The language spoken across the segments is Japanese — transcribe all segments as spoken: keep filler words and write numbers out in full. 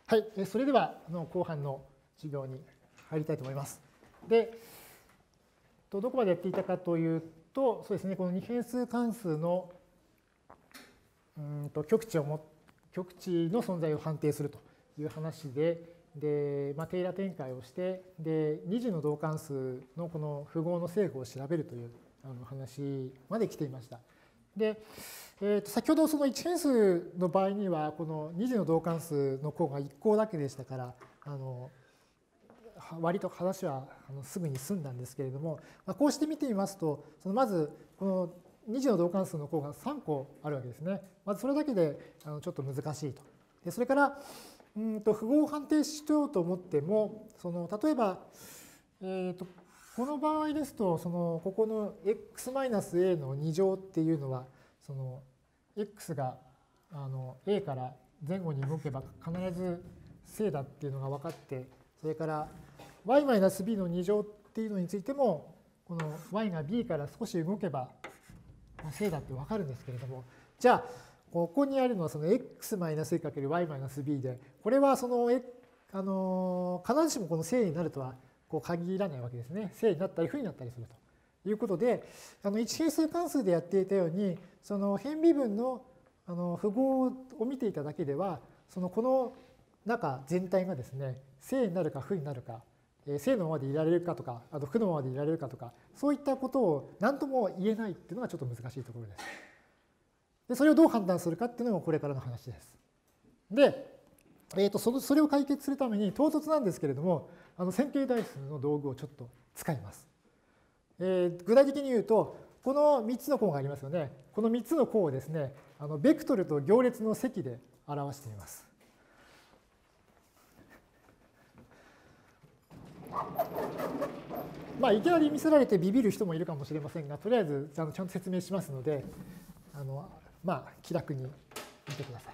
はい、それではあの後半の授業に入りたいと思います。で、どこまでやっていたかというと、そうですね、この二変数関数のうんと極値をも極値の存在を判定するという話で、でまあ、テイラー展開をして、で二次の導関数のこの符号の正誤を調べるというあの話まで来ていました。で、えー、と先ほどその一変数の場合にはこの二次の導関数の項が一項だけでしたから、あの割と話はあのすぐに済んだんですけれども、まあ、こうして見てみますと、そのまずこの二次の導関数の項がさんこあるわけですね。まずそれだけであのちょっと難しいと。でそれからうんと符号を判定しようと思っても、その例えば、えー、とこの場合ですと、そのここの x-a のに乗っていうのは、その x があの a から前後に動けば必ず正だっていうのが分かって、それから y-b のに乗っていうのについても、この y が b から少し動けば正だって分かるんですけれども、じゃあここにあるのはその x-a×y-b で、これはその、あの必ずしもこの正になるとはこう限らないわけですね。正になったり負になったりするということで、あの一変数関数でやっていたように、その変微分のあの符号を見ていただけでは、そのこの中全体がですね、正になるか負になるか、正のままでいられるかとか、あと負のままでいられるかとか、そういったことを何とも言えないっていうのがちょっと難しいところです。でそれをどう判断するかっていうのがこれからの話です。で、えー、と そ, それを解決するために唐突なんですけれども、あの線形代数の道具をちょっと使います。えー、具体的に言うと、このみっつの項がありますよね。このみっつの項をですね、あのベクトルと行列の積で表しています。まあ、いきなり見せられてビビる人もいるかもしれませんが、とりあえずあのちゃんと説明しますので、あのまあ、気楽に見てください。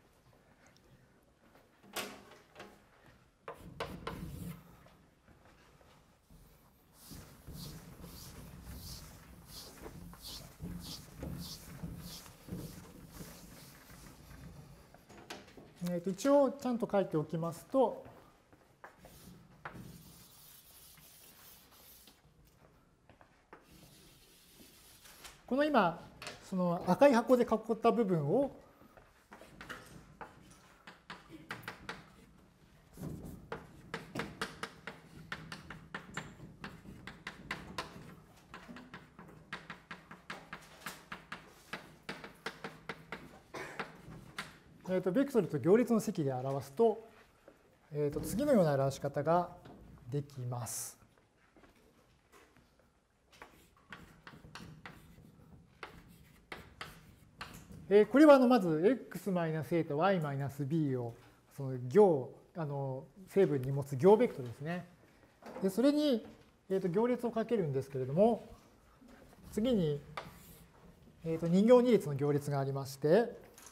えー、と一応ちゃんと書いておきますと、この今、その赤い箱で囲った部分をえー、とベクトルと行列の積で表すと、えー、と次のような表し方ができます。えー、これはあのまず x-a と y-b をその行あの成分に持つ行ベクトルですね。でそれに、えー、と行列をかけるんですけれども、次に、えー、とに行に列の行列がありまして、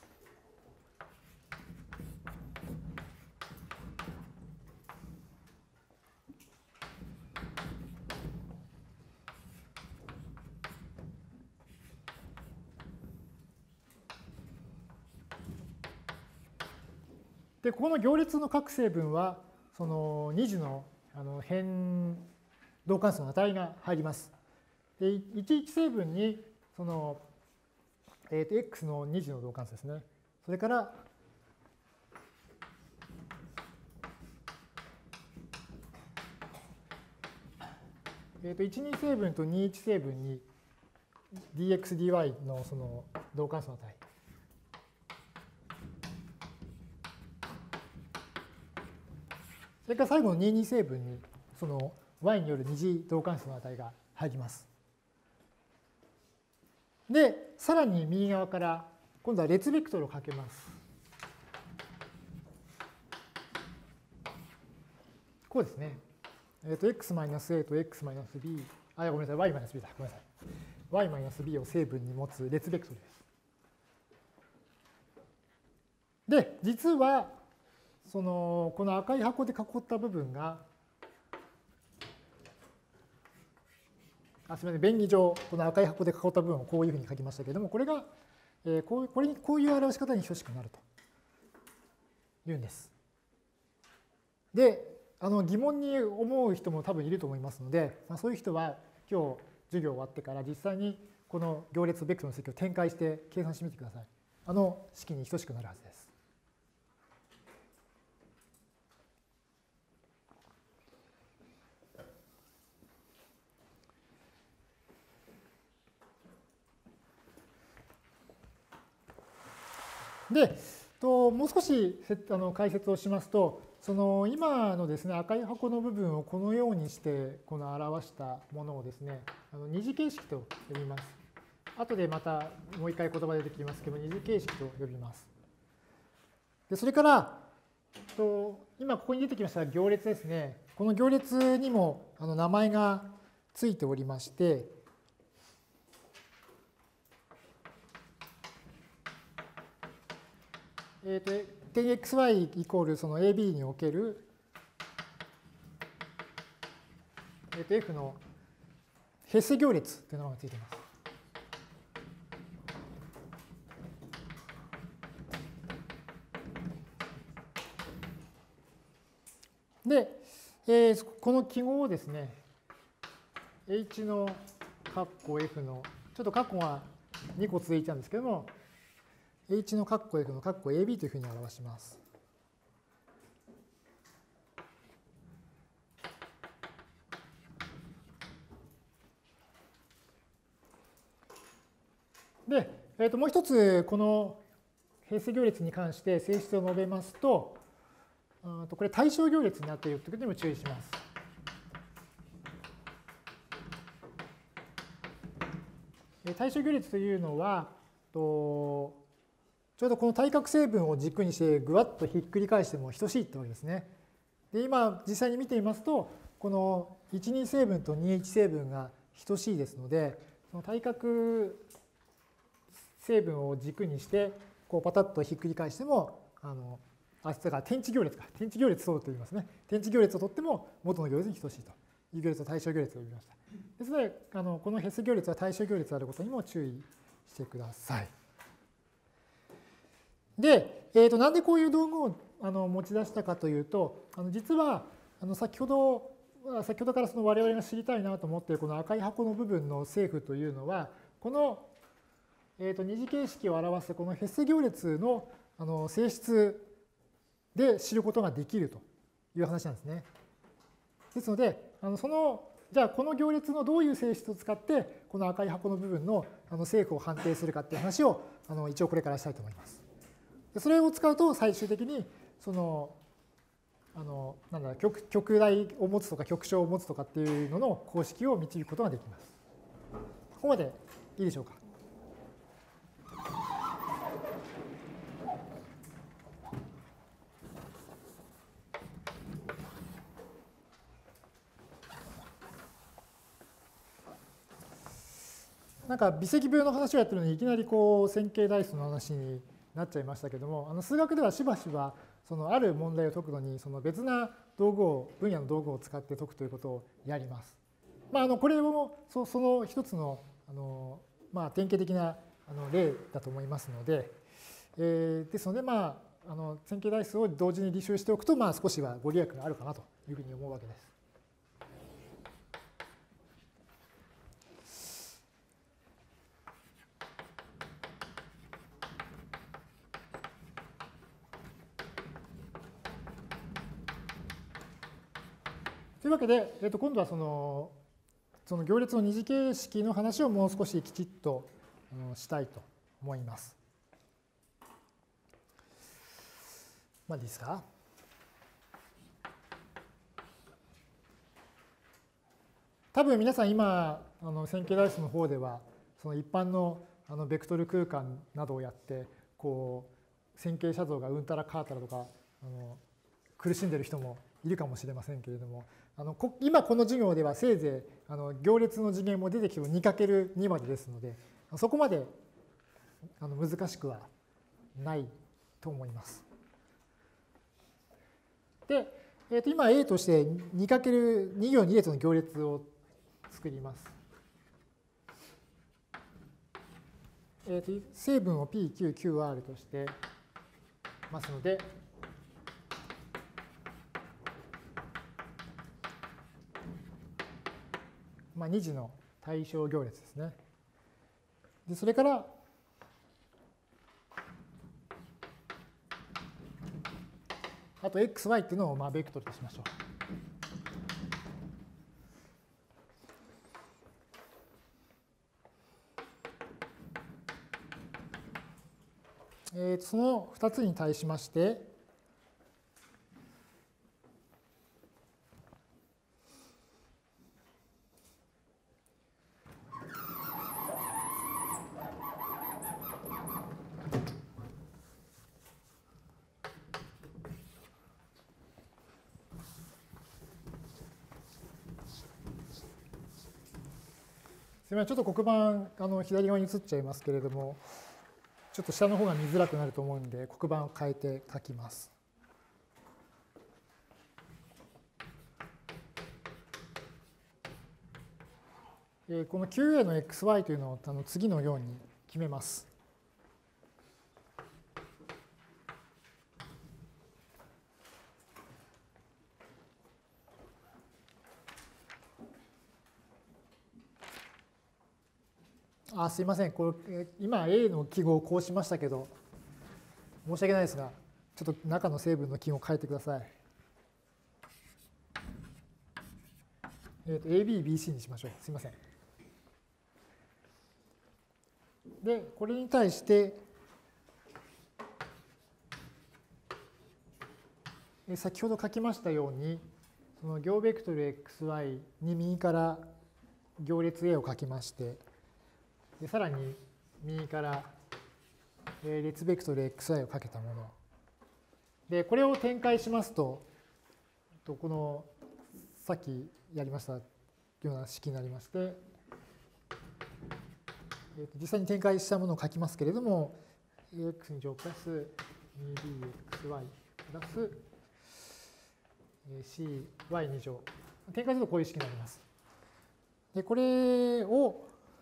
でここの行列の各成分はそのに次のあの変導関数の値が入ります。でいちいち成分にその、えー、と x のに次の導関数ですね。それからえー、といちに成分とにいち成分に dx、dy のその導関数の値。それから最後のにに成分にその y による二次導関数の値が入ります。で、さらに右側から今度は列ベクトルをかけます。こうですね。えっと、x-a と x-b、あ、ごめんなさい、y-b だ。ごめんなさい。y-b を成分に持つ列ベクトルです。で、実は、その、この赤い箱で囲った部分が、あ、すみません、便宜上、この赤い箱で囲った部分をこういうふうに書きましたけれども、これが、えー、こうこれにこういう表し方に等しくなるというんです。 で、あの疑問に思う人も多分いると思いますので、まあ、そういう人は今日授業終わってから実際にこの行列ベクトルの積を展開して計算してみてください。あの式に等しくなるはずです。で、ともう少しあの解説をしますと、その今のですね、赤い箱の部分をこのようにしてこの表したものをですね、あの二次形式と呼びます。後でまたもう一回言葉で出てきますけど、二次形式と呼びます。でそれから、と今ここに出てきました行列ですね。この行列にもあの名前がついておりまして、えー、と点 xy イコールその エービー における、えー、と F のヘス行列というのがついています。で、えー、この記号をですね、H の括弧 F の、ちょっと括弧がにこ続いたんですけども、H の括弧 F の括弧 エービー というふうに表します。で、えー、ともう一つ、この変数行列に関して性質を述べますと、とこれ対象行列になっているということにも注意します。対象行列というのは、とちょうどこの対角成分を軸にしてぐわっとひっくり返しても等しいってわけですね。で今実際に見てみますと、このいちに成分とにエイチ成分が等しいですので、その対角成分を軸にしてこうパタッとひっくり返しても、あのあ、だから天地行列か。天地行列そうと言いますね。天地行列をとっても元の行列に等しいという行列を対象行列と呼びました。ですので、あのこのヘス行列は対象行列であることにも注意してください。で、えー、となんでこういう道具をあの持ち出したかというと、あの実はあの先ほど、先ほどからその我々が知りたいなと思っているこの赤い箱の部分の正負というのは、この、えー、と二次形式を表すこのヘス行列のあの性質で知ることができるという話なんですね。ですので、あのそのじゃあこの行列のどういう性質を使ってこの赤い箱の部分のあの正負を判定するかっていう話をあの一応これからしたいと思います。それを使うと最終的にそのあのなんだ 極, 極大を持つとか極小を持つとかっていうのの公式を導くことができます。ここまでいいでしょうか。なんか微積分の話をやってるのにいきなりこう線形代数の話になっちゃいましたけども、あの数学ではしばしばそのある問題を解くのにその別な道具を分野の道具を使って解くということをやります。まあ、あのこれもそその一つのあの、まあ、典型的なあの例だと思いますので、えー、ですので、まあ、あの線形代数を同時に履修しておくと、まあ、少しはご利益があるかなというふうに思うわけです。というわけで、えー、と今度はそのその行列の二次形式の話をもう少しきちっとしたいと思います。まあいいですか。多分皆さん今あの線形代数の方ではその一般のあのベクトル空間などをやってこう線形写像がうんたらかーたらとかあの苦しんでいる人もいるかもしれませんけれども、あのこ今この授業ではせいぜいあの行列の次元も出てきても にかけるに までですので、そこまであの難しくはないと思います。で、えー、と今 A として にかけるに 行に列の行列を作ります。えー、と成分を ピーキューキューアール としてますので、 まあ、に次の対象行列ですね。でそれからあと エックスワイ っていうのをまあベクトルとしましょう。えー、そのふたつに対しまして、すみません、ちょっと黒板あの左側に移っちゃいますけれども、ちょっと下の方が見づらくなると思うんで、黒板を変えて書きます。この キューエー の エックスワイ というのをあの次のように決めます。あ、すいません。これ今 A の記号をこうしましたけど、申し訳ないですが、ちょっと中の成分の記号を変えてください。えーと、エービー、ビーシー にしましょう。すいません。で、これに対して、先ほど書きましたように、その行ベクトル エックスワイ に右から行列 A を書きまして、でさらに右から列ベクトル エックスワイ をかけたもの。で、これを展開しますと、このさっきやりましたような式になりまして、実際に展開したものを書きますけれども、ax に乗プラス にビーエックスワイ プラス シーワイに乗。展開するとこういう式になります。で、これを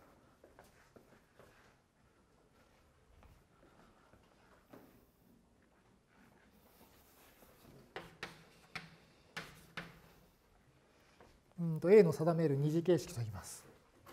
うんと A の定める二次形式と言います。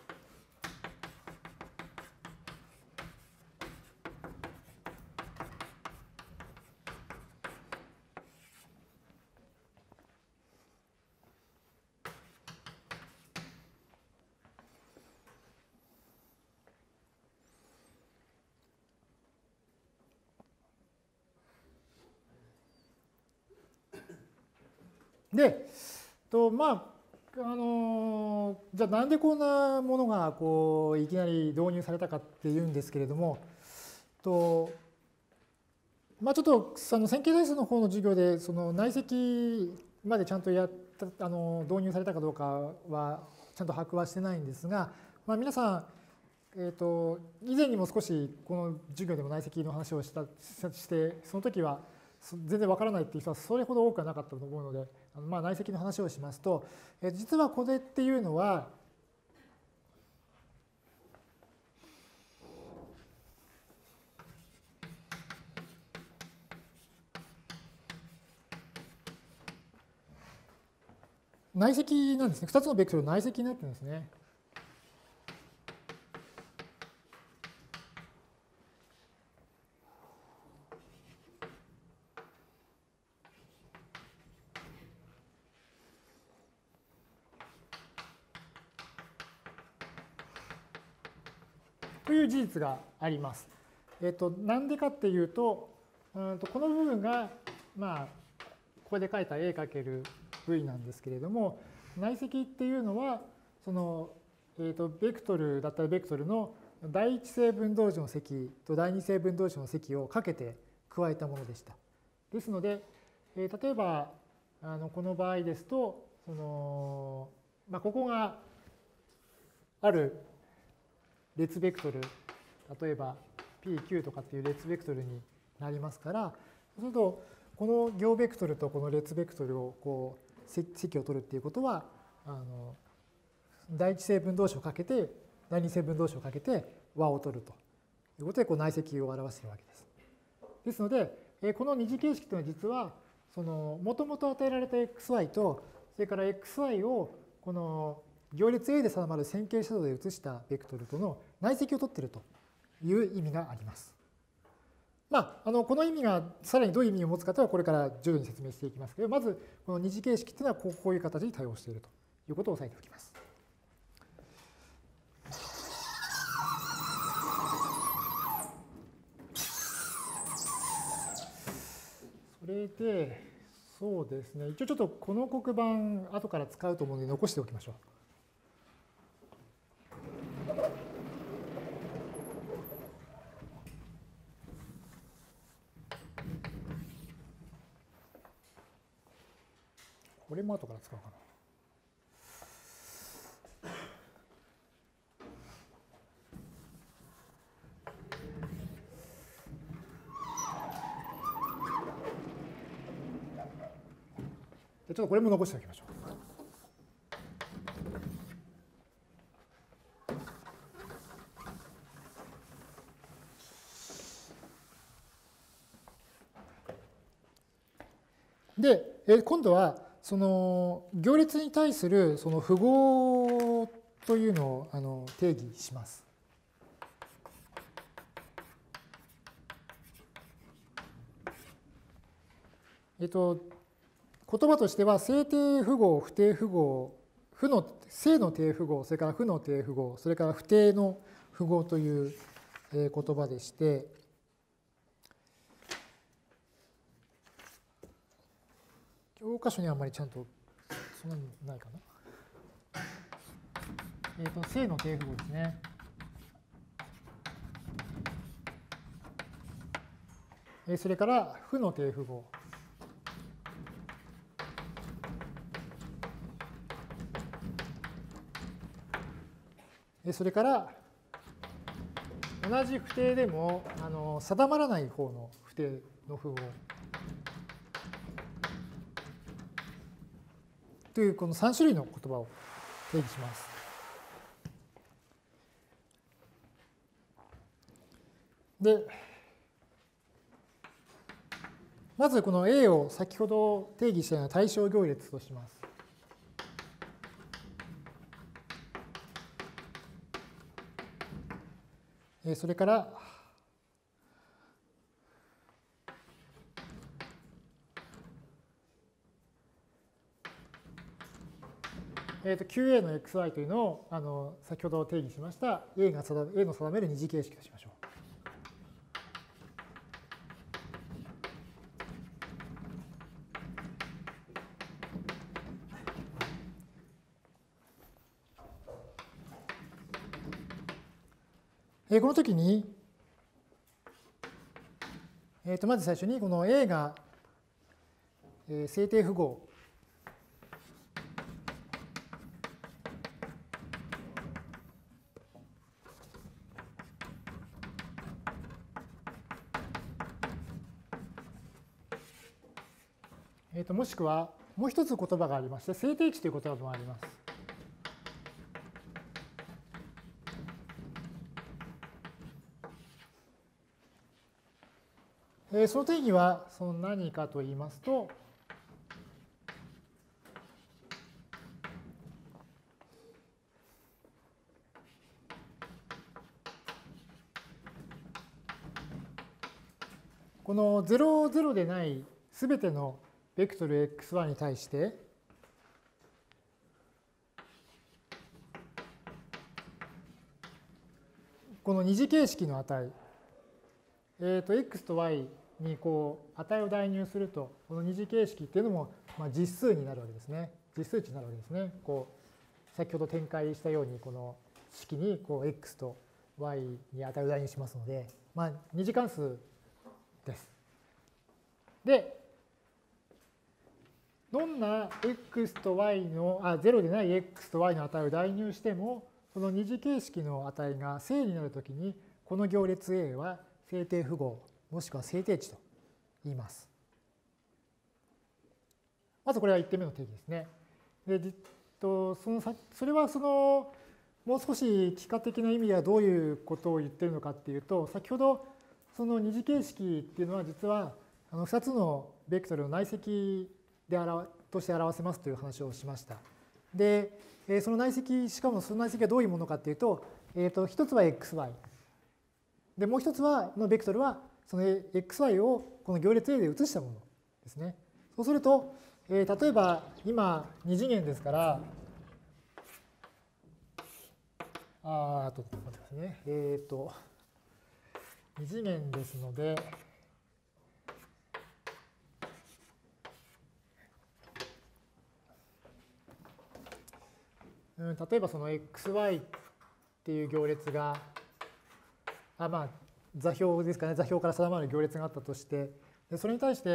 で、とまああのじゃあなんでこんなものがこういきなり導入されたかっていうんですけれども、とまあ、ちょっとその線形代数の方の授業でその内積までちゃんとやったあの導入されたかどうかはちゃんと把握はしてないんですが、まあ、皆さん、えー、と以前にも少しこの授業でも内積の話をしたしてその時は全然わからないっていう人はそれほど多くはなかったと思うので、まあ、内積の話をしますと、え実はこれっていうのは内積なんですね。ふたつのベクトル内積になってるんですね。という事実があります。えっと、なんでかっていうと、うんとこの部分が、まあ、ここで書いた A×V なんですけれども、内積っていうのは、その、えっと、ベクトルだったらベクトルの第一正分同士の積と第二正分同士の積をかけて加えたものでした。ですので、えー、例えば、あのこの場合ですと、その、まあ、ここがある列ベクトル、例えば ピーキュー とかっていう列ベクトルになりますから、そうすると、この行ベクトルとこの列ベクトルをこう積を取るっていうことは、あの第一正分同士をかけて、第二正分同士をかけて和を取るということで、こう内積を表しているわけです。ですので、この二次形式というのは実は、その、もともと与えられた エックスワイ と、それから エックスワイ をこの行列 A で定まる線形写像で写したベクトルとの内積を取っているという意味があります。まあ、あのこの意味がさらにどういう意味を持つかとはこれから徐々に説明していきますけど、まずこの二次形式というのはこういう形に対応しているということを押さえておきます。それで、そうですね、一応ちょっとこの黒板後から使うと思うので残しておきましょう。これも後から使おうかな。ちょっとこれも残しておきましょう。で、今度はその行列に対するその符号というのをあの定義します。えっと言葉としては正定符号、不定符号、負の正の定符号、それから負の定符号、それから不定の符号という言葉でして、教科書にはあまりちゃんとそんなにないかな。えっと正の定符号ですね。それから負の定符号。それから同じ不定でもあの定まらない方の不定の符号というこのさん種類の言葉を定義します。で、まずこの A を先ほど定義したような対象行列とします。それから、えー、と キューエー の エックスワイ というのをあの先ほど定義しました A が定め A の定める二次形式としましょう。この時に、えー、とまず最初にこの A が正定符号えー、ともしくはもう一つ言葉がありまして正定値という言葉もあります。その定義はその何かと言いますと、このゼロ、ゼロでないすべてのベクトル エックスワイ に対して、この二次形式の値、えー、と x と yにこう値を代入すると、この二次形式っていうのもまあ実数になるわけですね。実数値になるわけですね。こう先ほど展開したように、この式にこう x と y に値を代入しますので、まあ、二次関数です。で、どんな x と y の、あ、ゼロでない x と y の値を代入しても、その二次形式の値が正になるときに、この行列 A は正定符号、もしくは正定値と言います。まずこれはいってんめの定義ですね。で、そのそれはそのもう少し幾何的な意味ではどういうことを言っているのかっていうと、先ほどその二次形式っていうのは実はあのふたつのベクトルの内積で表として表せますという話をしました。 で、えーその内積、しかもその内積はどういうものかっていうと、えーと、一つは エックスワイ。で、もう一つは、のベクトルは、その エックスワイ をこの行列 A で移したものですね。そうすると、えー例えば今に次元ですから、あーと、待ってくださいね。えっと、に次元ですので、うん、例えばその エックスワイ っていう行列が、あまあ、座標ですかね、座標から定まる行列があったとして、でそれに対して、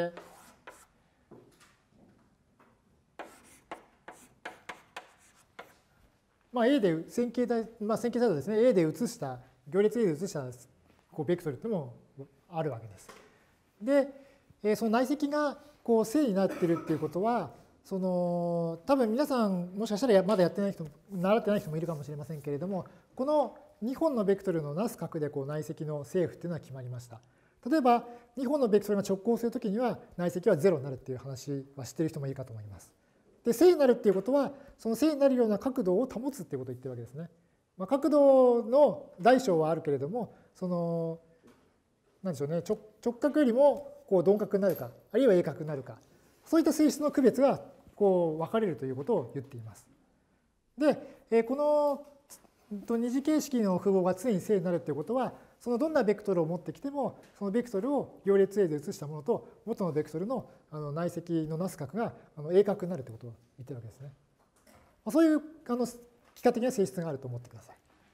まあ、A で線形態、まあ、線形態度ですね、A で移した、行列 A で移したこうベクトルっていうのもあるわけです。で、えーその内積がこう正になってるっていうことは、その多分皆さんもしかしたらまだやってない人も習ってない人もいるかもしれませんけれども、このにほんのベクトルのなす角でこう内積の正負っていうのは決まりました。例えばにほんのベクトルが直行するときには内積はゼロになるっていう話は知ってる人もいるかと思います。で、正になるっていうことは、その正になるような角度を保つっていうことを言ってるわけですね。まあ、角度の大小はあるけれども、そのなんでしょうね、直直角よりもこう鈍角になるか、あるいは鋭角になるか、そういった性質の区別がこう分かれるということを言っています。で、この二次形式の符号が常に正になるということは、そのどんなベクトルを持ってきても、そのベクトルを行列 A で移したものと、元のベクトルの内積のなす角が鋭角になるということを言ってるわけですね。そういうあの幾何的な性質があると思ってくださ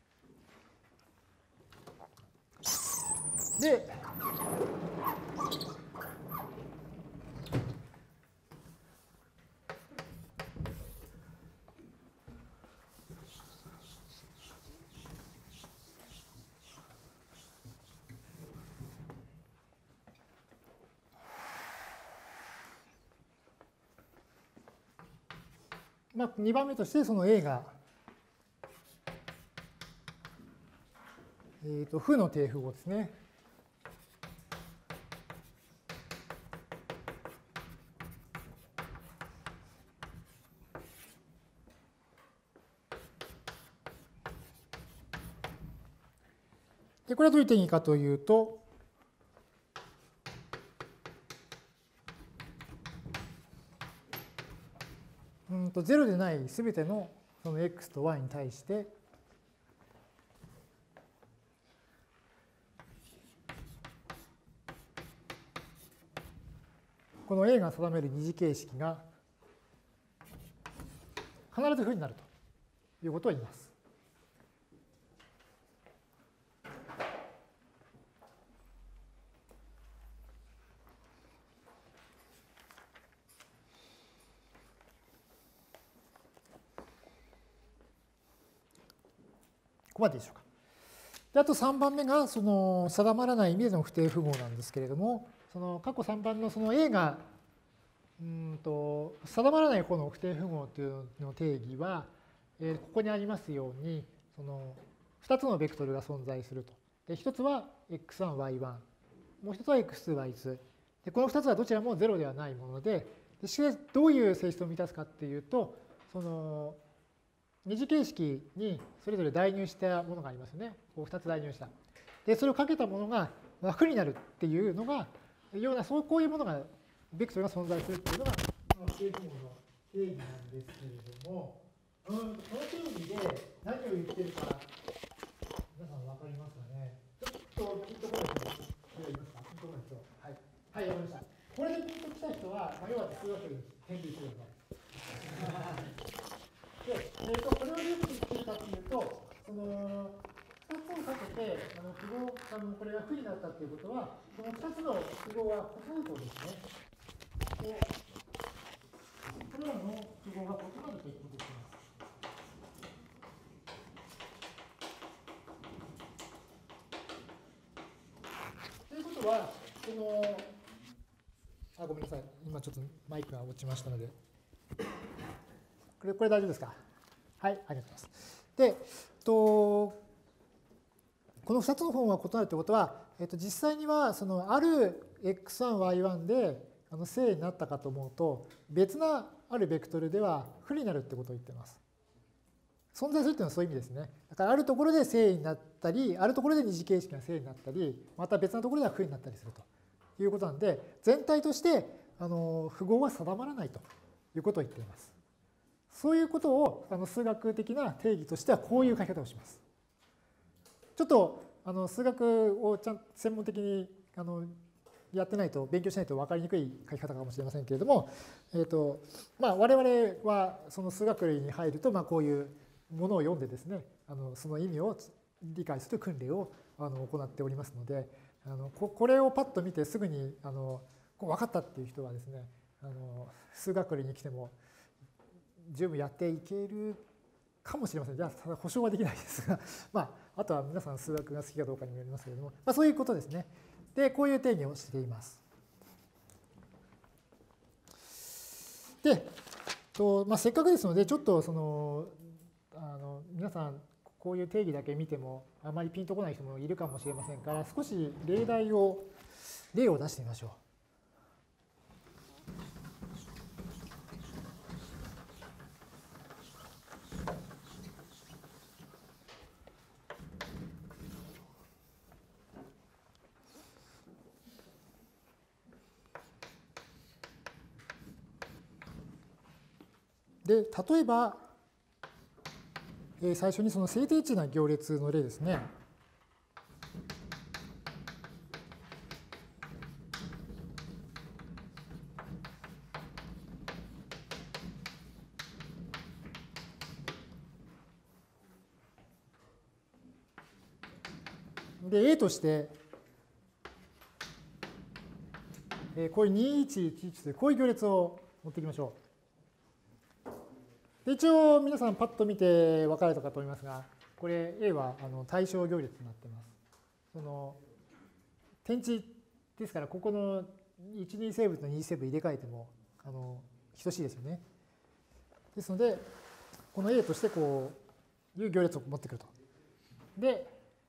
い。で、まあ、にばんめとしてその A が、えー、と負の定符号ですね。でこれはどういう定義かというと、うんとゼロでないすべてのその x と y に対して、この A が定める二次形式が必ず負になるということを言います。ここまででしょうか。であとさんばんめがその定まらない意味での不定符号なんですけれども、その過去さんばんのその A がうんと定まらない方の不定符号というの定義は、えー、ここにありますようにそのふたつのベクトルが存在すると。でひとつは エックスワンワイワン、もう一つは エックスツーワイツー。でこのふたつはどちらもゼロではないもので、でしかしどういう性質を満たすかっていうと、その二次形式にそれぞれ代入したものがありますよね。こうふたつ代入した。で、それをかけたものが負になるっていうのが、ような、そうこういうものが、ベクトルが存在するっていうのが、この不定符号の定義なんですけれども、うん、この定義で何を言ってるか、皆さん分かりますかね。ちょっとピンとこない人、いますか？ピンとこない人。はい。はい、わかりました。これでピンときた人は、まあ、要は数学に変類するの。で、えー、とこれをどういうことを言ってるかというと、そのふたつをかけてあの符号あのこれが負になったということは、このふたつの符号は異なるとですね。で、これらの符号が異なるということです。ということは、そのあ、ごめんなさい、今ちょっとマイクが落ちましたので。これ、これ大丈夫ですか？はい、ありがとうございます。で、とこのふたつの本が異なるということは、えっと、実際にはそのある エックスワンワイワン であの正になったかと思うと、別なあるベクトルでは負になるってことを言っています。存在するっていうのはそういう意味ですね。だからあるところで正になったり、あるところで二次形式が正になったり、また別なところでは負になったりするということなんで、全体としてあの符号は定まらないということを言っています。そういうことをあの数学的な定義としてはこういう書き方をします。ちょっとあの数学をちゃんと専門的にあのやってないと、勉強しないと分かりにくい書き方かもしれませんけれども、えーとまあ、我々はその数学類に入ると、まあ、こういうものを読んでですね、あのその意味を理解する訓練をあの行っておりますので、あの こ, これをパッと見てすぐにあのこう分かったっていう人はですね、あの数学類に来ても十分やっていけるかもしれません。じゃあ保証はできないですが、まあ、あとは皆さん数学が好きかどうかにもよりますけれども、まあ、そういうことですね。で、こういう定義をしています。で、とまあ、せっかくですので、ちょっとそのあの皆さんこういう定義だけ見てもあまりピンとこない人もいるかもしれませんから、少し例題を例を出してみましょう。で、例えば、最初にその正定値な行列の例ですね。で、A として、こういうにいちいちいちというこういう行列を持っていきましょう。で一応皆さんパッと見て分かれたかと思いますが、これ A はあの対象行列になっています。その点値ですから、ここのいちに生物とに生物入れ替えてもあの等しいですよね。ですので、この A としてこういう行列を持ってくると。で、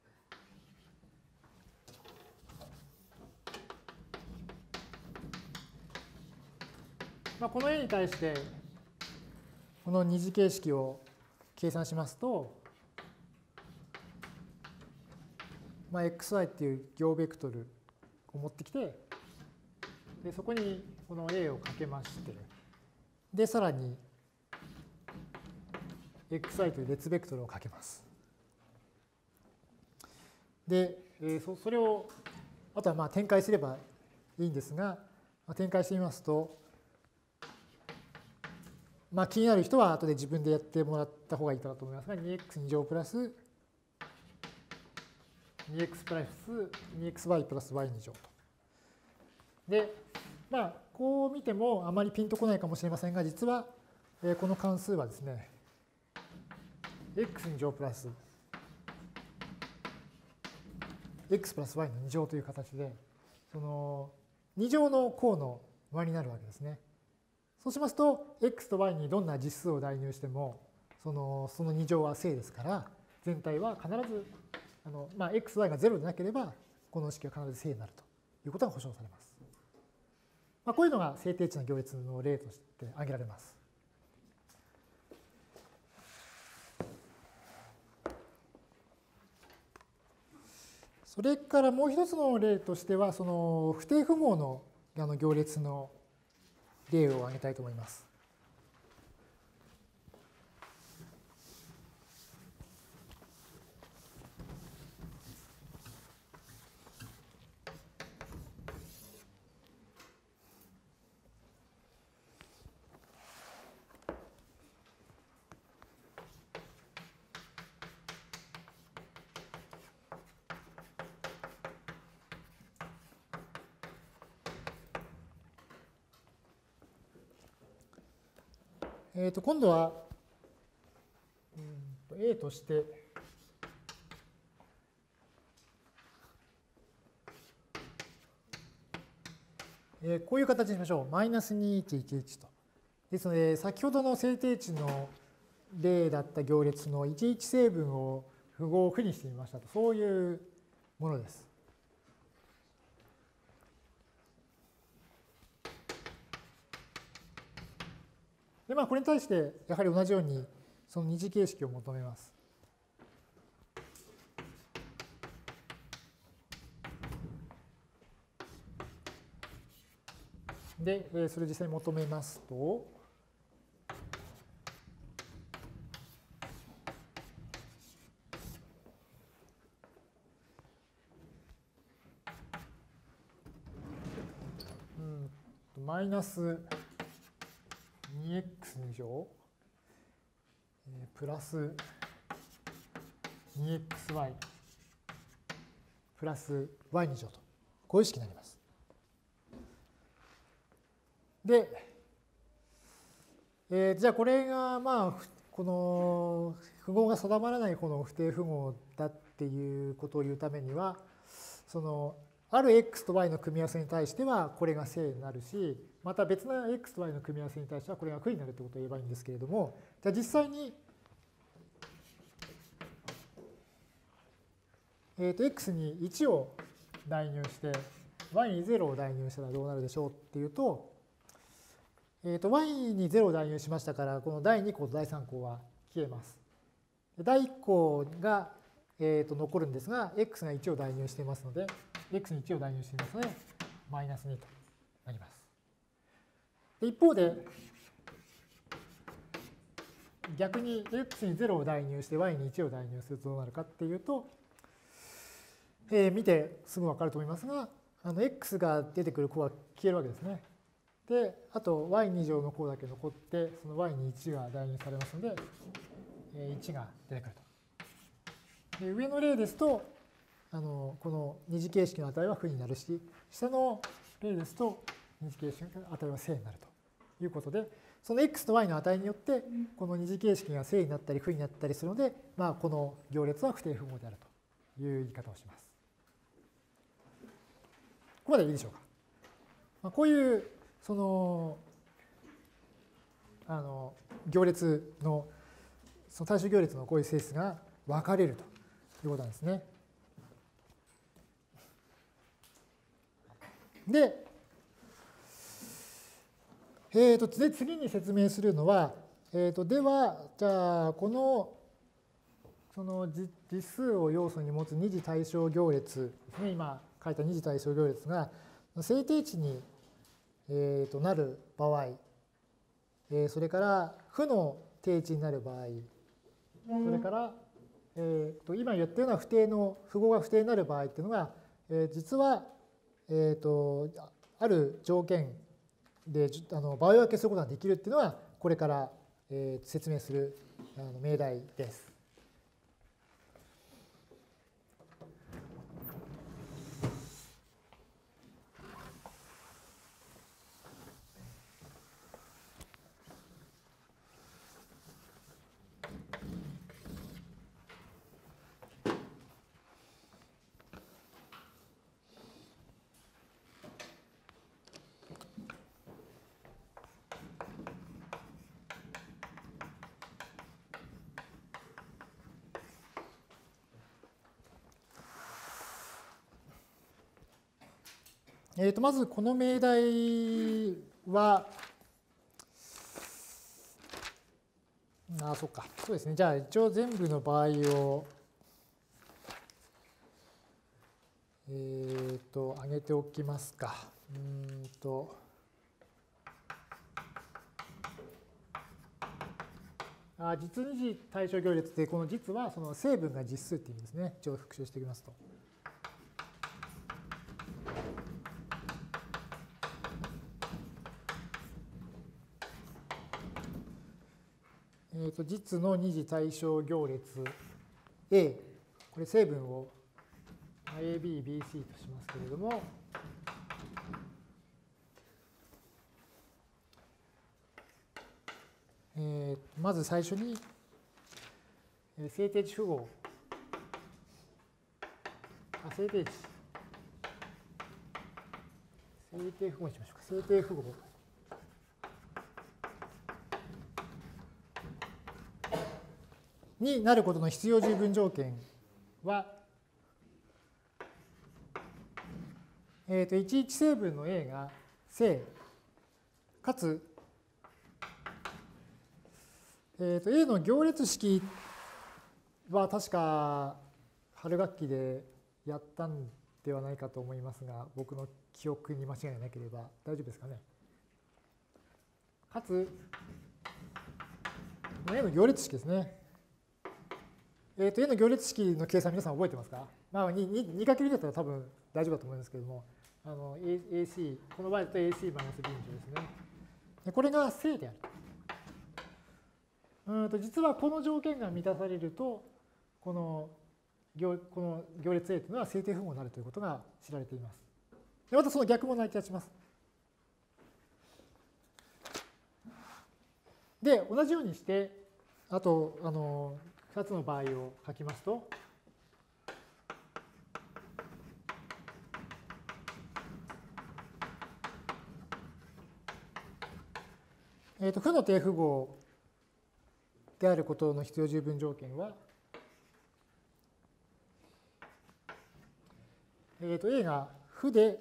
まあ、この A に対してこの二次形式を計算しますと、まあ、xy っていう行ベクトルを持ってきて、でそこにこの A をかけまして、でさらに xy という列ベクトルをかけます。で、そそれをあとはまあ展開すればいいんですが、展開してみますと、まあ、気になる人は後で自分でやってもらった方がいいかと思いますが、にエックスに乗プラス にエックス プラス にエックスワイ プラス y に乗と。で、まあ、こう見てもあまりピンとこないかもしれませんが、実はこの関数はですね、x に乗プラス x プラス y のに乗という形で、そのに乗の項の和になるわけですね。そうしますと、x と y にどんな実数を代入しても、そのそのに乗は正ですから、全体は必ず、あのまあ、x、y がゼロでなければ、この式は必ず正になるということが保証されます。まあ、こういうのが正定値の行列の例として挙げられます。それからもう一つの例としては、その不定符号のあの行列の例を挙げたいと思います。えー、と今度は、うん、と A として、えー、こういう形にしましょう。マイナスにいちいちいちと。ですので、先ほどの正定値の例だった行列のいちいち成分を符号を負にしてみましたと。そういうものです。 で、まあ、これに対して、やはり同じように、その二次形式を求めます。で、それを実際に求めますと、マイナス にエックス に乗プラス にエックスワイ プラス y に乗と、こういう式になります。で、えー、じゃあこれがまあこの符号が定まらないこの不定符号だっていうことを言うためには、そのある x と y の組み合わせに対してはこれが正になるし、また別な x と y の組み合わせに対してはこれが負になるということを言えばいいんですけれども、じゃあ実際に、えー、と x にいちを代入して y にゼロを代入したらどうなるでしょうっていうと、えー、と y にゼロを代入しましたから、このだいに項とだいさん項は消えます。だいいっ項が、えー、と残るんですが、x がいちを代入していますので、x にいちを代入していますので、マイナスにとなります。で一方で、逆に x にゼロを代入して y にいちを代入するとどうなるかっていうと、えー、見てすぐ分かると思いますが、あの x が出てくる項は消えるわけですね。で、あと ワイに 乗の項だけ残って、その y にいちが代入されますので、いちが出てくると。で上の例ですと、あのこの二次形式の値は負になるし、下の例ですと二次形式の値は正になるということで、その x と y の値によって、この二次形式が正になったり負になったりするので、まあ、この行列は不定符号であるという言い方をします。ここまでいいでしょうか。まあ、こういうそのあの行列のその対象行列のこういう性質が分かれるということなんですね。で、えー、とで次に説明するのは、えー、とではじゃあこのその実数を要素に持つ二次対象行列ですね、今書いた二次対象行列が正定値に、えー、となる場合、えー、それから負の定値になる場合、それから、えー、と今言ったような不定の符号が不定になる場合っていうのが、えー、実はえー、とある条件であの場合分けすることができるっていうのは、これから、えー、説明するあの命題です。えー、とまずこの命題は、あ、そっか、そうですね。じゃあ一応全部の場合を、えっ、と、挙げておきますか。うんと、あ、実二次対象行列で、この実はその成分が実数っていう意味ですね。一応復習しておきますと。えー、と実の二次対象行列 A、これ成分を エービー、ビーシー としますけれども、えー、まず最初に正定値符号、あ、正定値、正定符号にしましょうか。正定符号になることの必要十分条件は、えー、といちいち成分の A が正かつえー、と A の行列式は確か春学期でやったんではないかと思いますが、僕の記憶に間違いなければ大丈夫ですかね。かつ、A の行列式ですね。えー、と A の行列式の計算皆さん覚えてますか？まあ、にかけるだったら多分大丈夫だと思うんですけども、あの エーシー、この場合だと エーシーマイナス 分乗ですね。でこれが正である。うんと実はこの条件が満たされると、この行この行列 A というのは正定符号になるということが知られています。でまたその逆も成り立ちます。で、同じようにして、あとあのふたつの場合を書きますと、えー、と負の定符号であることの必要十分条件は、えー、と A が負で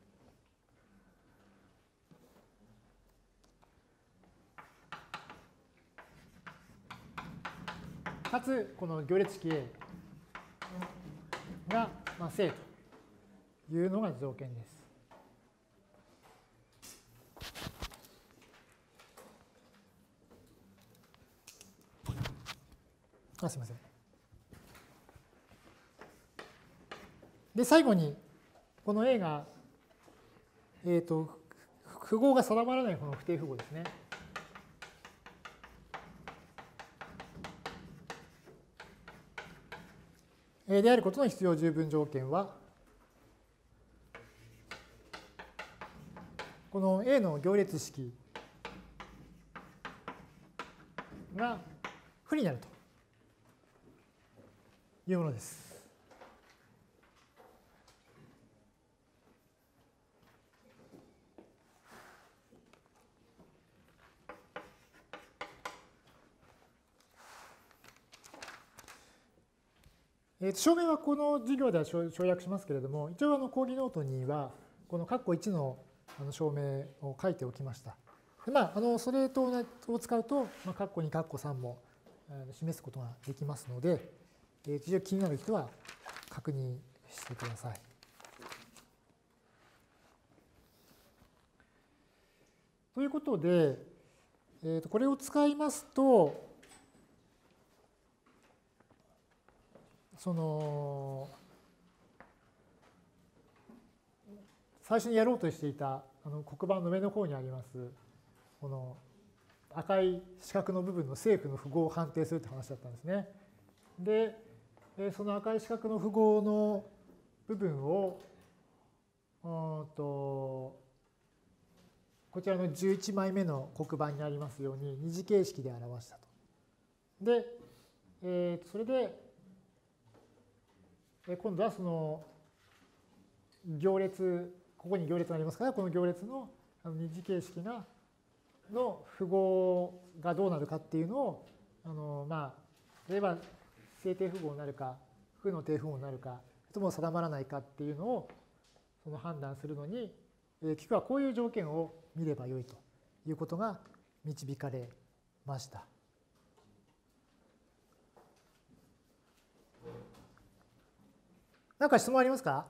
かつこの行列式 A がまあ正というのが条件です。あ、すみません。で、最後に、この A が、えっと、符号が定まらないこの不定符号ですね。であることの必要十分条件は、この A の行列式が負になるというものです。えー、証明はこの授業では省略しますけれども、一応あの講義ノートにはこの括弧いちの証明を書いておきました。でまあ、あのそれとを使うと、まあ、括弧に括弧さんも示すことができますので、えー、非常に気になる人は確認してください。ということで、えー、とこれを使いますと、その最初にやろうとしていたあの黒板の上の方にありますこの赤い四角の部分の正負の符号を判定するって話だったんですね。で、その赤い四角の符号の部分をうんとこちらのじゅういちまいめの黒板にありますように二次形式で表したと。で、えー、それで今度はその行列、ここに行列がありますから、この行列の二次形式がの符号がどうなるかっていうのを、あのまあ、例えば正定符号になるか、負の定符号になるか、とも定まらないかっていうのをその判断するのに、結局はこういう条件を見ればよいということが導かれました。何か質問ありますか？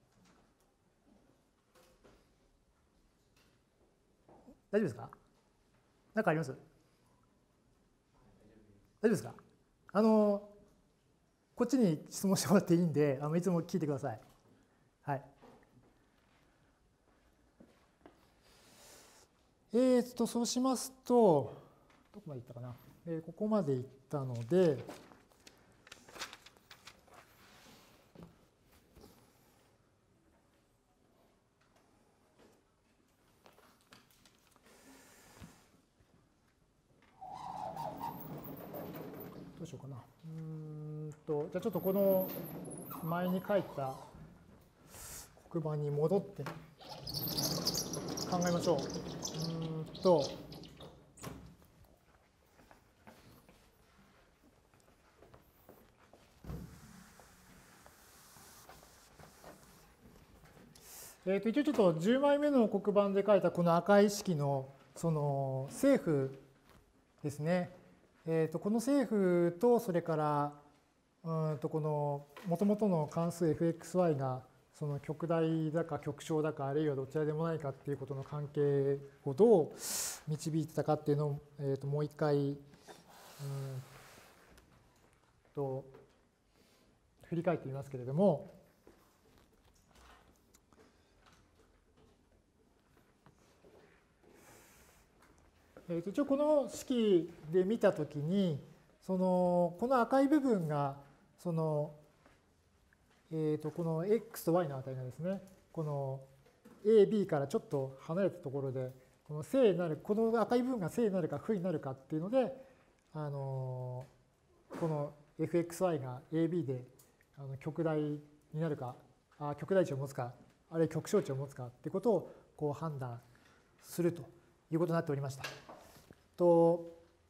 大丈夫ですか？何かあります？大丈夫ですか？あの、こっちに質問してもらっていいんで、あのいつも聞いてください。はい。えーと、そうしますと、どこまでいったかな。えー、ここまでいったので、どうしようかな。うーんと、じゃあちょっとこの前に書いた黒板に戻って考えましょう。うーんと、えー、と一応ちょっとじゅうまいめの黒板で書いたこの赤い式のその正負ですね。 えー、とこの正負とそれからうんとこの元々の関数 エフエックスワイ がその極大だか極小だかあるいはどちらでもないかっていうことの関係をどう導いてたかっていうのを、えー、ともう一回うんと振り返ってみますけれども、えー、と一応この式で見たときにそのこの赤い部分がそのえー、とこの x と y の値がですね、この A、B からちょっと離れたところで、この正になる、この赤い部分が正になるか負になるかっていうので、あのこの エフエックスワイ が エービー であの極大になるか、あ極大値を持つか、あるいは極小値を持つかっていうことをこう判断するということになっておりました。と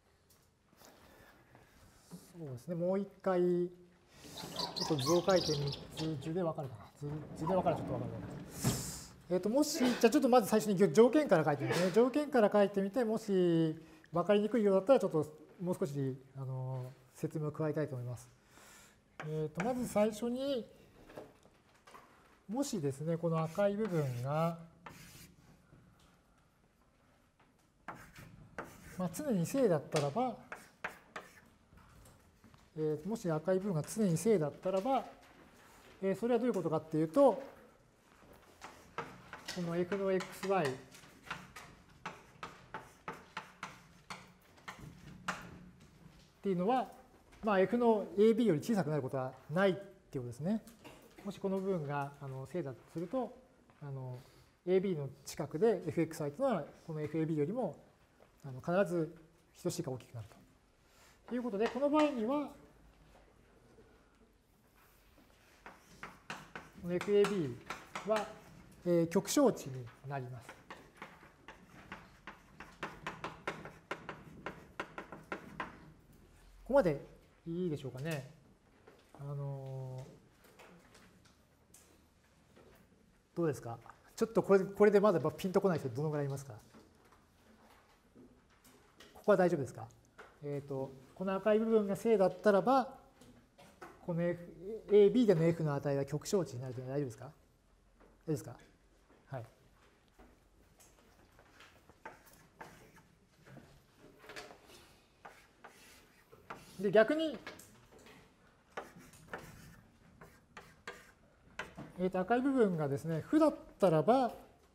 そうですね、もう一回、ちょっと図を書いてみつ、図で分かるかな。図図で分かるちょっと分かるかな。えっと、もし、じゃあちょっとまず最初に条件から書いてみてね。条件から書いてみて、もし分かりにくいようだったら、ちょっともう少しあの説明を加えたいと思います。えっと、まず最初に、もしですね、この赤い部分が、まあ、常に正だったらば、えー、もし赤い部分が常に正だったらば、えー、それはどういうことかっていうと、この f の xy っていうのは、まあ、f の ab より小さくなることはないっていうことですね。もしこの部分があの正だとすると、あの ab の近くで fxy というのはこの fab よりもあの必ず等しいか大きくなるということで、この場合には、この エフエービー は、えー、極小値になります。ここまでいいでしょうかね。あのー、どうですか。ちょっとこれこれでまだピンとこない人どのぐらいいますか。ここは大丈夫ですか。えーと、この赤い部分が正だったらば、この エービー での f の値が極小値になるというのは大丈夫ですか。大丈夫ですか。はい。で、逆に、えーと、赤い部分がですね、負だったらば、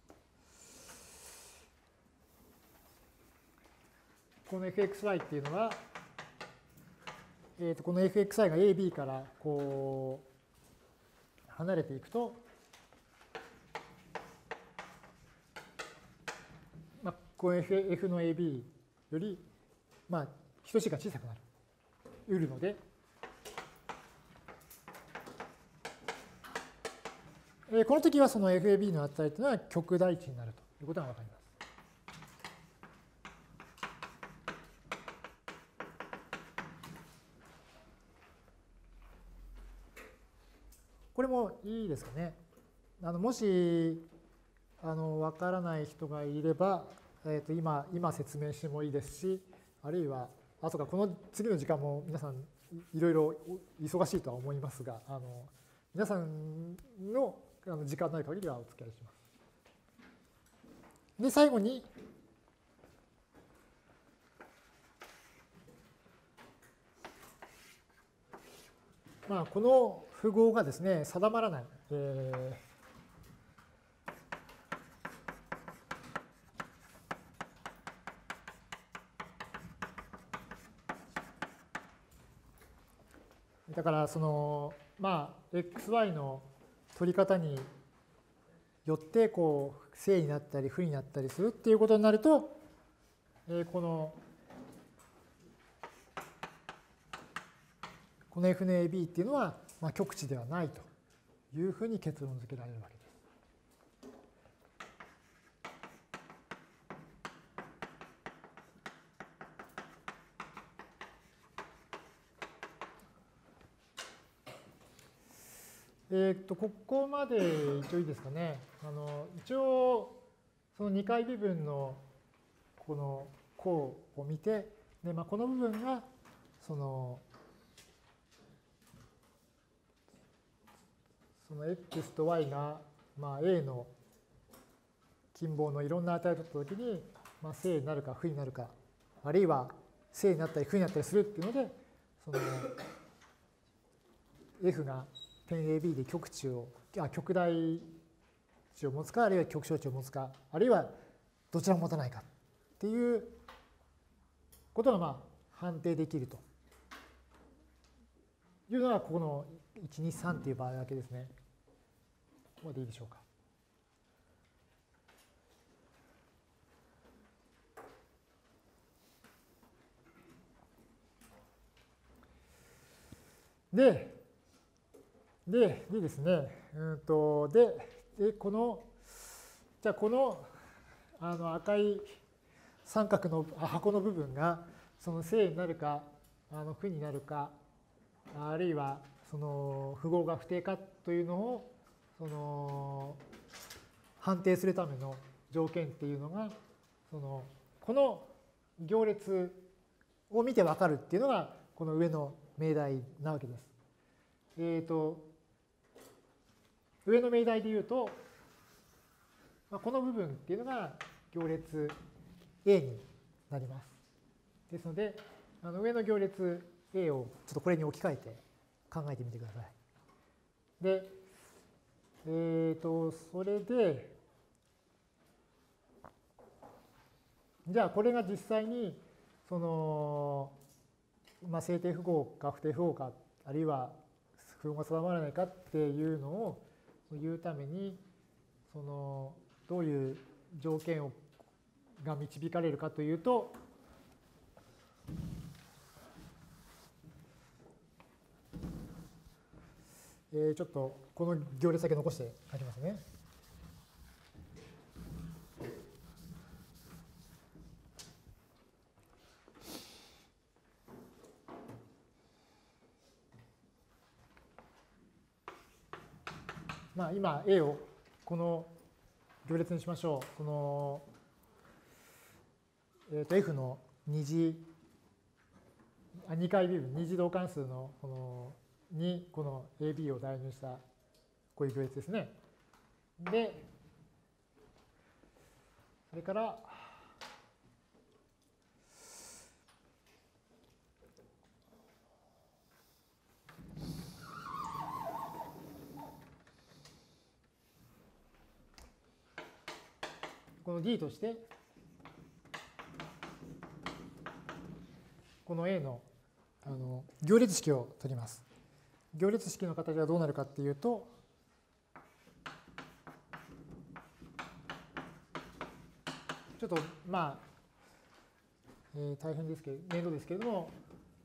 この エフエックスワイ っていうのは、えーと、この エフエックスワイ が エービー からこう離れていくと、まあ、この F, F の エービー より、まあ、等しいが小さくなる、うるので、えー、この時はその エフエービー の値というのは極大値になるということが分かります。これもいいですかね。あのもしあの分からない人がいれば、えー、と 今, 今説明してもいいですし、あるいは、あとかこの次の時間も皆さんいろいろ忙しいとは思いますが、あの皆さんの時間のある限りはお付き合いします。で、最後に、まあ、この符号がですね、定まらない。えー、だから、その、まあ、xy の取り方によって、こう、正になったり負になったりするっていうことになると、えー、この、この F の エービー っていうのは、まあ、極値ではないというふうに結論付けられるわけです。えっと、ここまで一応いいですかね。あの一応、そのにかい部分のこの項を見て、 で、まあ、この部分がそのその x と y が、まあ、A の近傍のいろんな値を取ったときに、まあ、正になるか負になるか、あるいは正になったり負になったりするっていうので、その F が点 エービー で極値を、あ、極大値を持つか、あるいは極小値を持つか、あるいはどちらも持たないかっていうことがまあ判定できるというのがここのいち、に、さんという場合だけですね。ここまでいいでしょうか。で、で、でですね、うんと、で、で、この、じゃあこの、あの赤い三角の箱の部分が、その正になるか、あの負になるか、あるいはその符号が不定かというのを、その、判定するための条件っていうのが、その、この行列を見てわかるっていうのが、この上の命題なわけです。えっと、上の命題で言うと、まあ、この部分っていうのが行列 A になります。ですので、あの上の行列 A をちょっとこれに置き換えて考えてみてください。で、えっと、それで、じゃあこれが実際に、その、まあ、正定符号か不定符号か、あるいは符号が定まらないかっていうのを言うために、その、どういう条件をが導かれるかというと、えー、ちょっとこの行列だけ残して書きますね。まあ今 A をこの行列にしましょう。この、えー、と F の二次、あ二回微分、二次導関数のこのにこの エービー を代入したこういう行列ですね。で、それから、この D として、この A の、あの行列式を取ります。行列式の形はどうなるかっていうと、ちょっとまあ、えー、大変ですけど、面倒ですけれども、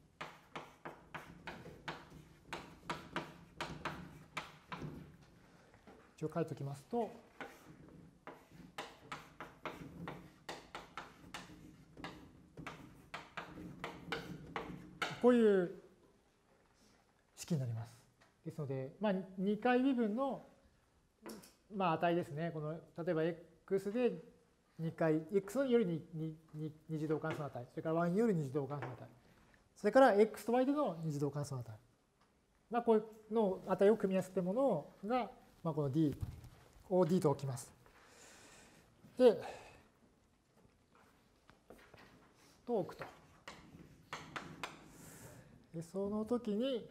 一応書いておきますと、こういう式になります。ですので、まあ、にかい微分の、まあ、値ですね。この例えば x でにかい、x による二次導関数の値、それから y による二次導関数の値、それから x と y での二次導関数の値。まあ、こういうの値を組み合わせたものが、まあ、この D を D と置きます。で、と置くと。で、その時に、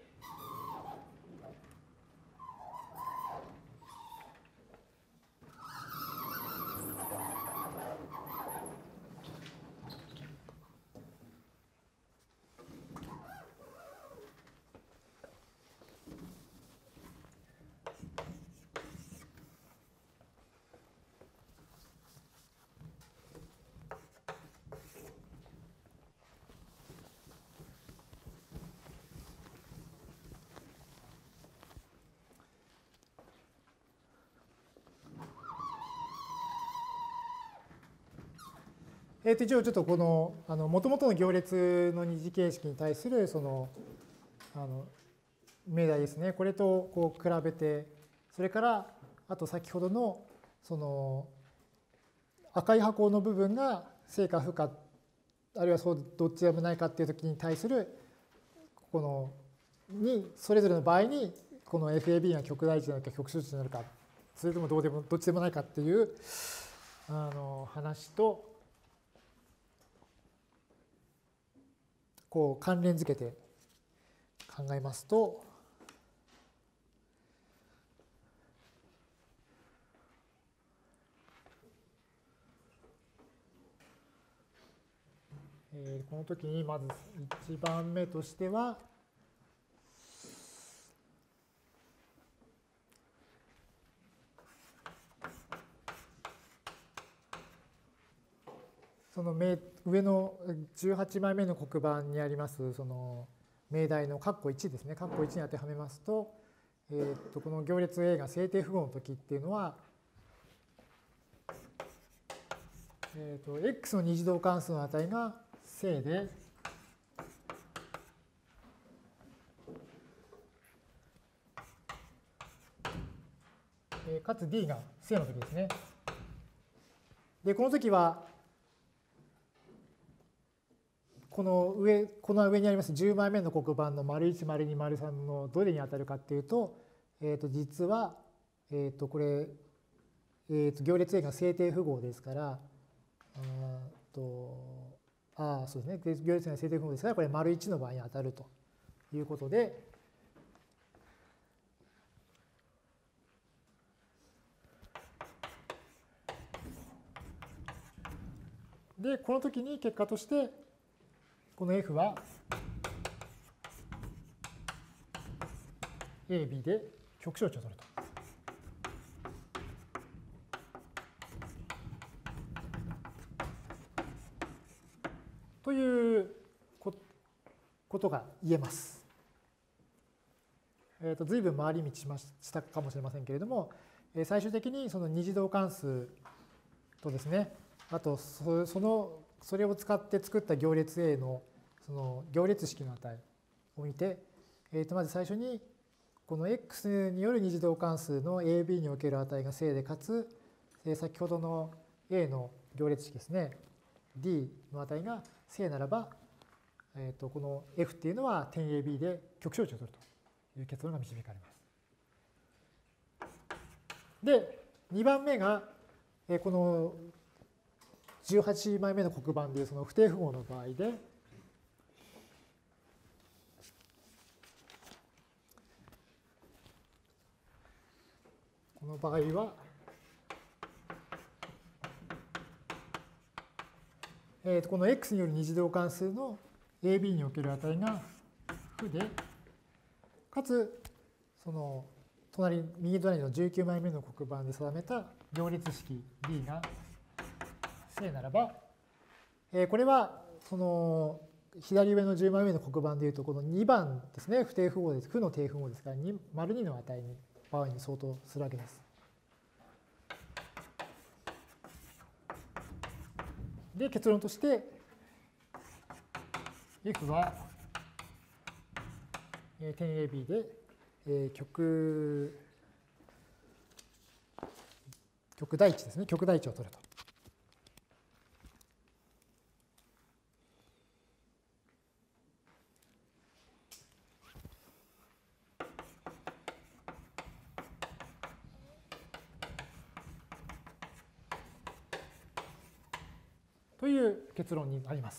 えー、と一応ちょっとこのもともとの行列の二次形式に対するそのあの命題ですね。これとこう比べて、それからあと先ほどのその赤い箱の部分が正か負かっあるいはそうどっちでもないかっていう時に対するこのにそれぞれの場合にこの エフエービー が極大値なのか極小値になるか、それともどうでもどっちでもないかっていうあの話とこう関連づけて考えますと、えーこの時にまずいちばんめとしては、その上のじゅうはちまいめの黒板にありますその命題の括弧いちですね、括弧いちに当てはめますと、えー、とこの行列 A が正定符号の時っていうのは、えー、と x の二次導関数の値が正で、かつ d が正の時ですね。で、この時は、この上、この上にありますじゅうまいめの黒板の丸いち、丸に、丸さんのどれに当たるかっていうと、えっと、実は、えっと、これ、えっと、行列 A が正定符号ですから、あと、ああ、そうですね。行列 A が正定符号ですから、これ丸いちの場合に当たるということで、で、この時に結果として、この F は A、B で極小値を取ると。ということが言えます。えーと、随分回り道しましたかもしれませんけれども、最終的にその二次導関数とですね、あとそのそれを使って作った行列 A のその行列式の値を見て、えー、とまず最初にこの x による二次導関数の エービー における値が正で、かつ先ほどの A の行列式ですね、D の値が正ならば、えー、とこの F っていうのは点 エービー で極小値を取るという結論が導かれます。で、にばんめが、えー、このじゅうはちまいめの黒板でいうその不定符号の場合で、この場合は、えー、とこの x による二次導関数の エービー における値が負で、かつその隣右隣のじゅうきゅうまいめの黒板で定めた行列式 D が正ならば、えー、これはその左上のじゅうまいめの黒板でいうとこのにばんですね、不定符号です。負の定符号ですから、丸にの値に場合に相当するわけです。で、結論として F は点 エービー で、えー、極極大値ですね、極大値を取ると。という結論になります。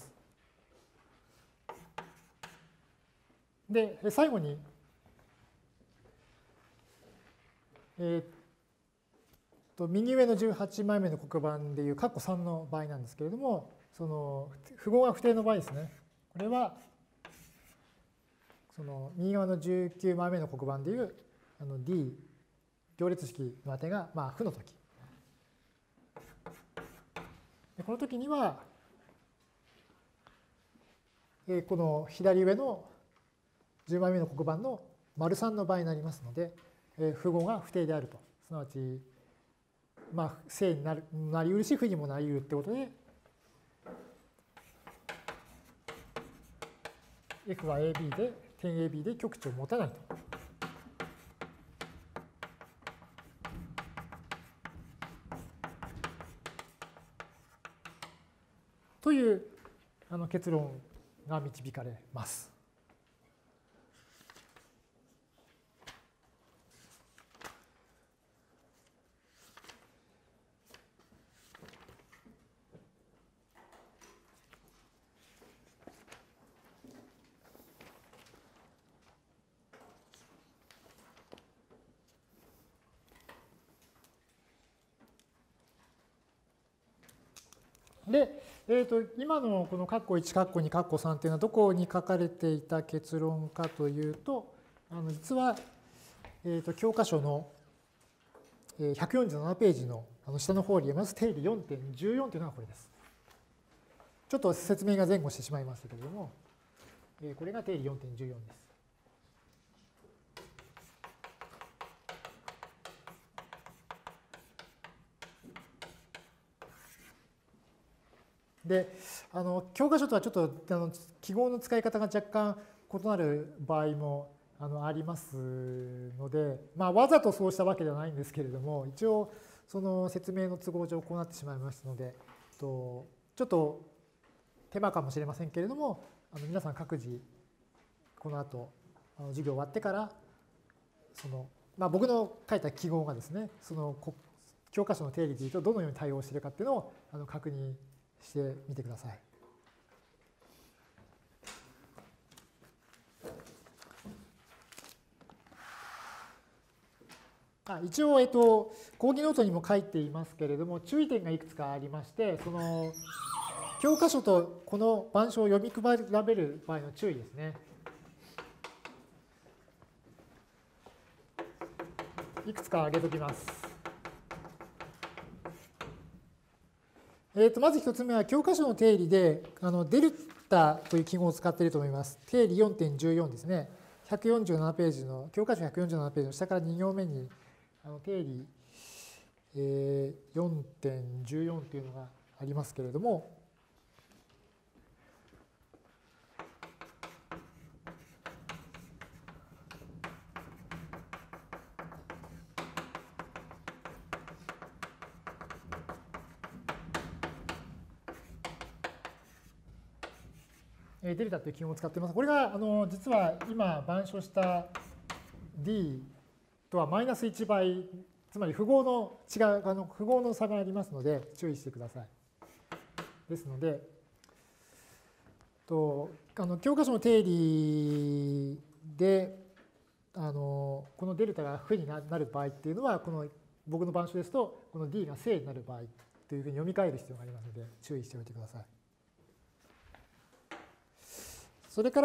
で、最後に、えー、っと右上のじゅうはちまいめの黒板でいう括弧さんの場合なんですけれども、その符号が不定の場合ですね。これは、その右側のじゅうきゅうまいめの黒板でいうあの D、行列式の値がまあ負の時。この時には、えー、この左上のじゅうまいめの黒板の丸さんの場合になりますので、えー、符号が不定であると。すなわち、まあ、正になるなりうるし、負にもなりうるってことで、F は エービー で、点 エービー で極値を持たないと。というあの結論が導かれます。で、えー、と今のこの括弧いち、括弧に、括弧さんというのはどこに書かれていた結論かというと、あの実は、えー、と教科書のひゃくよんじゅうななページのあの下の方にまず定理 よんてんじゅうよん というのがこれです。ちょっと説明が前後してしまいましたけれども、えー、これが定理 よんてんじゅうよん です。で、あの教科書とはちょっとあの記号の使い方が若干異なる場合もあのありますので、まあ、わざとそうしたわけではないんですけれども、一応その説明の都合上こうなってしまいましたので、とちょっと手間かもしれませんけれども、あの皆さん各自この後あの授業終わってからその、まあ、僕の書いた記号がですね、その教科書の定理でいうとどのように対応しているかっていうのをあの確認してみてください。あ一応、えっと、講義ノートにも書いていますけれども、注意点がいくつかありまして、その教科書とこの板書を読み比べる場合の注意ですね。いくつか挙げておきます。えー、とまず一つ目は教科書の定理であのデルタという記号を使っていると思います。定理 よんてんじゅうよん ですね。ひゃくよんじゅうななページの、教科書ひゃくよんじゅうななページの下からに行目にあの定理、えー、よんてんじゅうよん というのがありますけれども、デルタという記号を使っています。これがあの実は今板書した D とはマイナスいちばい、つまり符号の違う、あの符号の差がありますので注意してください。ですので、とあの教科書の定理であのこのデルタが負になる場合っていうのは、この僕の板書ですとこの D が正になる場合というふうに読み替える必要がありますので注意しておいてください。それから、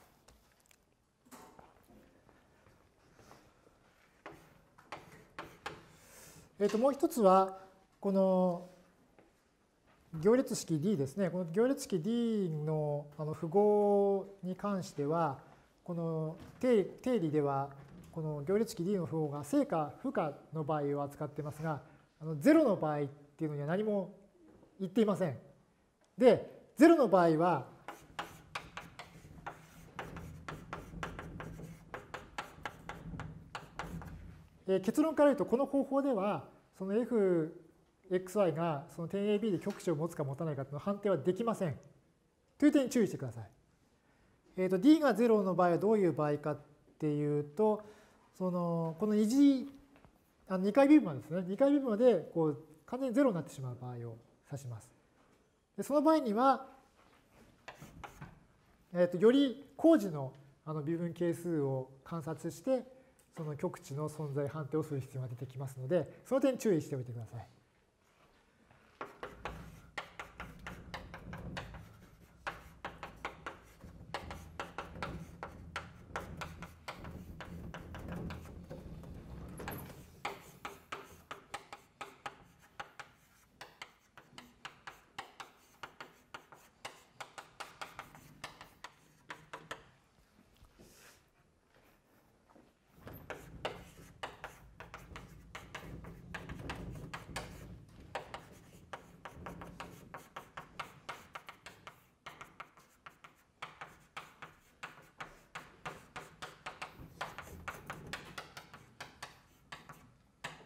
えー、ともう一つは、この行列式 D ですね。この行列式 D のあの符号に関しては、この定理では、この行列式 D の符号が正か負かの場合を扱っていますが、あのゼロの場合っていうのには何も言っていません。で、ゼロの場合は、結論から言うと、この方法では、その エフエックスワイ がその点 エービー で極値を持つか持たないかというの判定はできません。という点に注意してください。えー、と D がゼロの場合はどういう場合かっていうと、そのこの二次、あのに回微分までですね、に回微分までこう完全にゼロになってしまう場合を指します。でその場合には、えー、とより高次のあの微分係数を観察して、その極値の存在判定をする必要が出てきますので、その点注意しておいてください。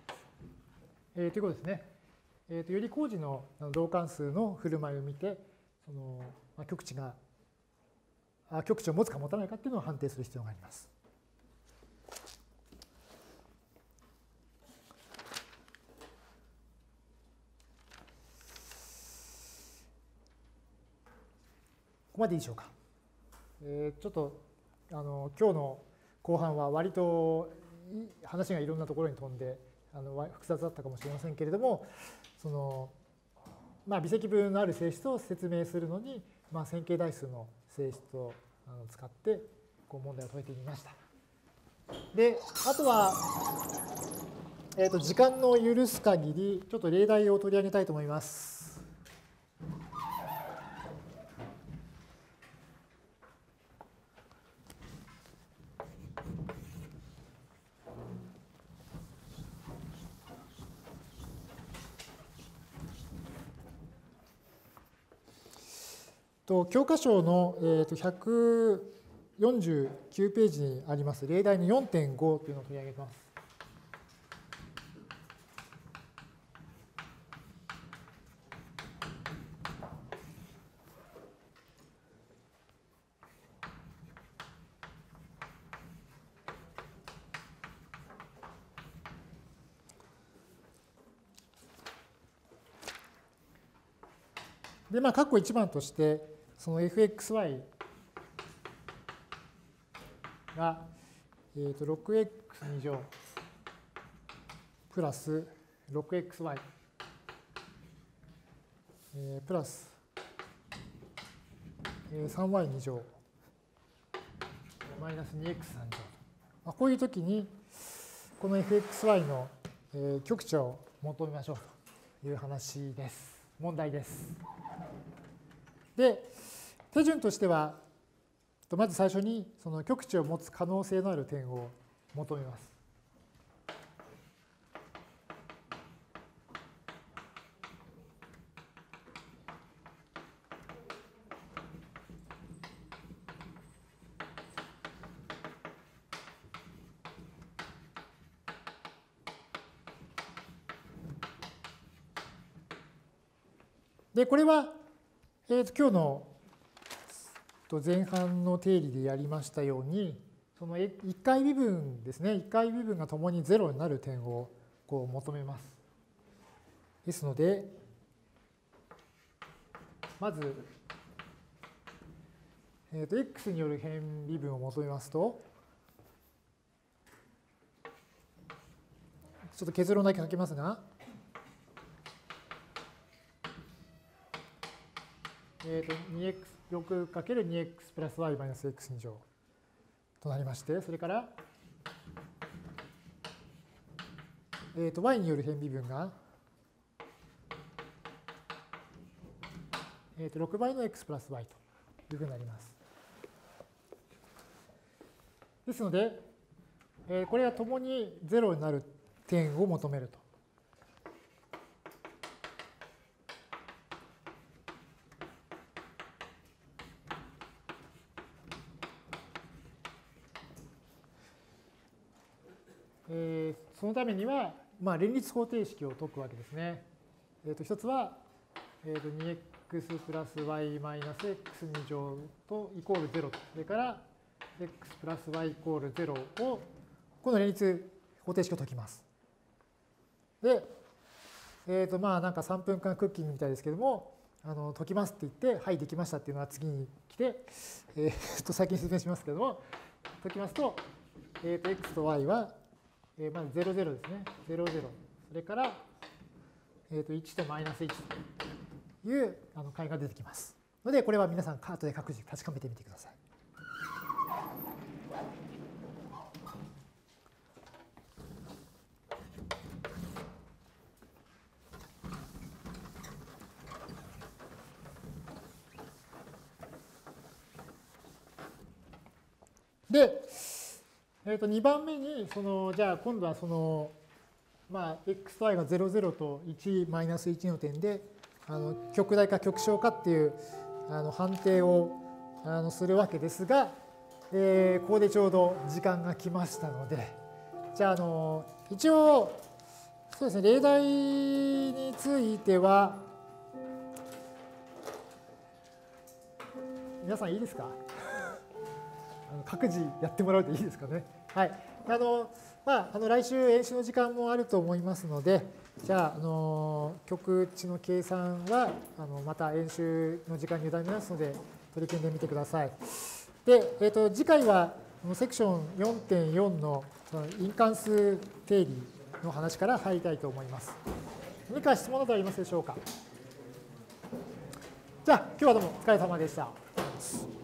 えー、ということですね。えー、とより高次の同関数の振る舞いを見て、 その、まあ、極値があ極値を持つか持たないかっていうのを判定する必要があります。ここまでいいでしょうか。えー、ちょっとあの今日の後半は割と話がいろんなところに飛んであの複雑だったかもしれませんけれども、そのまあ微積分のある性質を説明するのに、まあ、線形代数の性質をあの使ってこう問題を解いてみました。で、あとは、えーと、時間の許す限りちょっと例題を取り上げたいと思います。と教科書の、えー、とひゃくよんじゅうきゅうページにあります例題の よんてんご というのを取り上げます。で、まあ、括弧いちばんとして、その エフエックスワイ が、えー、と ろくエックスに 乗プラス ろくエックスワイ、えー、プラス さんワイに 乗マイナス にエックスさん 乗。まあ、こういうときに、この エフエックスワイ の、えー、極値を求めましょうという話です。問題です。で、手順としては、まず最初にその極値を持つ可能性のある点を求めます。で、これは、えー、と今日の前半の定理でやりましたように、そのいっかい微分ですね、いっかい微分がともにゼロになる点をこう求めます。ですので、まず、えー、と x による変微分を求めますと、ちょっと結論だけ書きますが、えー、と にエックスろくかけるにエックス プラス y マイナス x に乗となりまして、それから、えー、と y による変微分が、えー、とろくばいの x プラス y というふうになります。ですので、えー、これはともにゼロになる点を求めると。えー、そのためには、まあ、連立方程式を解くわけですね。えー、と一つは、えー、と にエックス プラス y マイナス x に乗とイコールゼロと、それから x プラス y イコールゼロを、この連立方程式を解きます。で、えー、とまあなんかさんぷんかんクッキングみたいですけども、あの解きますって言って、はい、できましたっていうのが次に来て、えー、と先に説明しますけども、解きますと、えー、と x と y は、えー、まずゼロゼロですね。ゼロゼロ。それから、えー、といちとマイナスいちというあの解が出てきます。ので、これは皆さんカートで各自確かめてみてください。で、えー、とにばんめに、そのじゃあ今度はその、まあ、エックス と y がゼロゼロといちマイナスいちの点で、あの極大か極小かっていうあの判定をあのするわけですが、えー、ここでちょうど時間が来ましたので、じゃあ、あの一応、そうですね、例題については、 皆さんいいですか？あの各自やってもらうといいですかね。はい。あの、まあ、あの来週演習の時間もあると思いますので、じゃあ、あの極値の計算はあのまた演習の時間に委ねますので、取り組んでみてください。で、えーと、次回はセクション よんてんよん の因関数定義の話から入りたいと思います。何か質問などありますでしょうか？じゃあ、今日はどうもお疲れ様でした。